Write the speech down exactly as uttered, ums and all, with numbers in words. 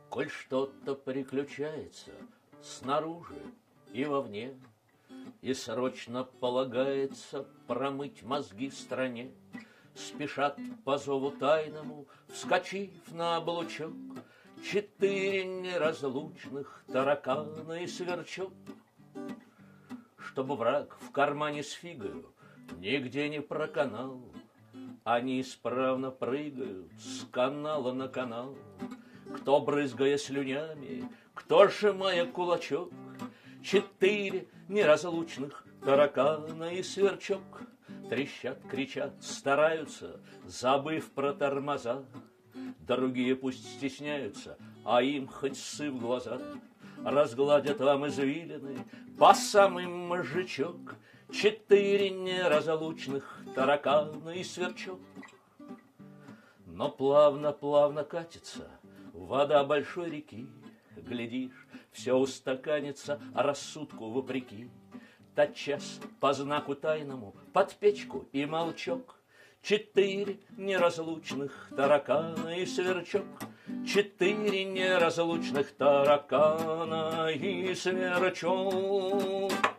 Коль что-то приключается снаружи и вовне, и срочно полагается промыть мозги стране, спешат по зову тайному, вскочив на облучок, четыре неразлучных таракана и сверчок. Чтобы враг в кармане с фигою нигде не проканал, они исправно прыгают с канала на канал. Кто, брызгая слюнями, кто, сжимая кулачок, четыре неразлучных таракана и сверчок трещат, кричат, стараются, забыв про тормоза. Другие пусть стесняются, а им хоть ссы в глаза. Разгладят вам извилины по самым мозжечок четыре неразлучных таракана и сверчок. Но плавно-плавно катится вода большой реки, глядишь, все устаканится, а рассудку вопреки. Тотчас по знаку тайному под печку и молчок четыре неразлучных таракана и сверчок, четыре неразлучных таракана и сверчок.